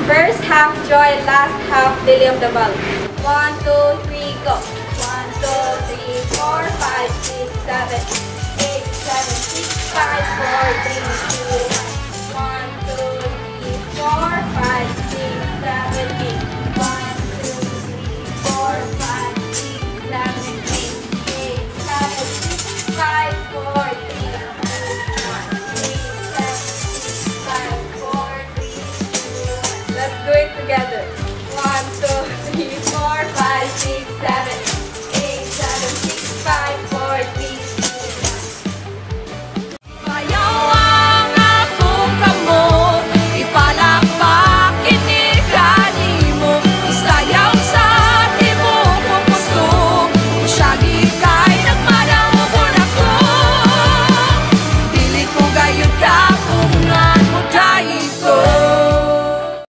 First half joy, last half lily of the valley. 1, 2, 3, go. 1, 2, 3, 4, 5, 6, 7, 8, 7, 6, 5, 4, 3, 2, 1, 2, 3, 4, 5, 6, 7, 8. 1, 2, 3, 4, 5, 6, 7, 8. 8, 7, 6, 5, 4, 3, 2, 1. 8, 7, 6, 5, 4, 3, 2, 1. Let's do it together.